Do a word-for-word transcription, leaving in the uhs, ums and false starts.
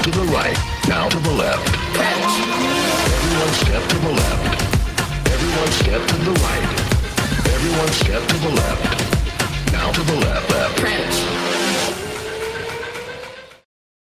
to the right, now to the left. Everyone step to the left. Everyone step to the right. Everyone step to the left.